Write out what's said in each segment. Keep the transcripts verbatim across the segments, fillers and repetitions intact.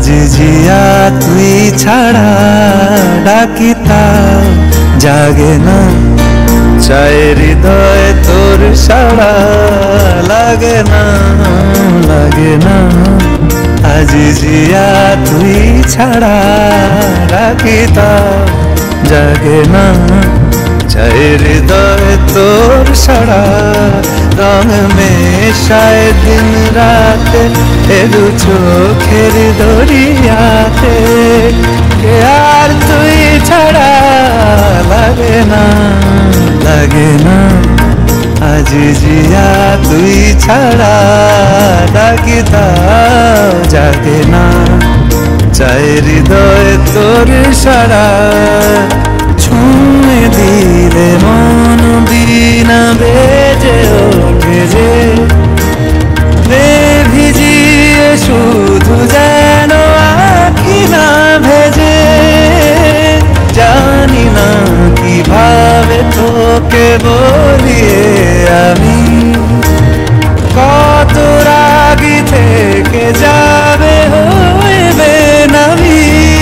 আজি জিয়া তুই ছাড়া ডাকি তাও জাগে না, চায় হৃদয় তোর সাড়া লাগে না লাগে না। আজি জিয়া তুই ছাড়া ডাকি তাও জাগে না, চায় হৃদয় তোর সাড়া। রং মেশায় দিন রাতে এ দু চোখের দরিয়াতে, কে আর তুই ছাড়া লাগে না লাগে না। আজি জিয়া তুই ছাড়া ডাকি তাও জাগে না, চায় হৃদয় তোর সাড়া। ছুঁয়ে দিলে মন বিনা বেজে ওঠে যে, ভিজিয়ে শুধু যেন আঁখি না ভেজে। জানি না কিভাবে তোকে বলিয়ে আমি, কত রাগি থেকে যাবে হইবে নামি।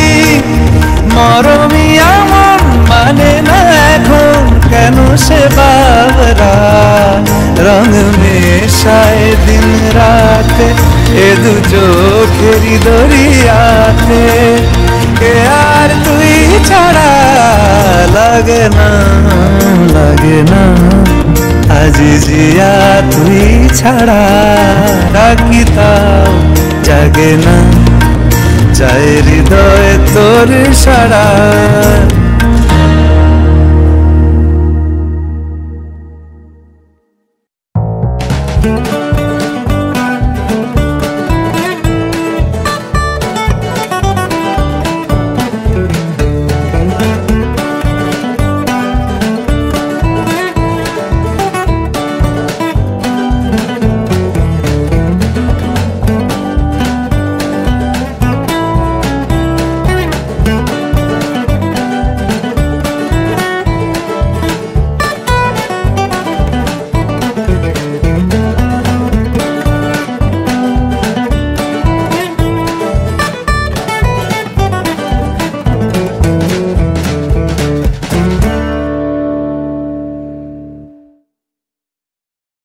মরমি আমন মানে না এখন কেন সে বাবরা, রং মেশায় দিন রাতে এ দু চোখেরি দরিয়াতে, কে আর তুই ছাড়া লাগে না লাগে না। আজি জিয়া তুই ছাড়া ডাকি তাও জাগে না, চায় হৃদয় তোর সাড়া।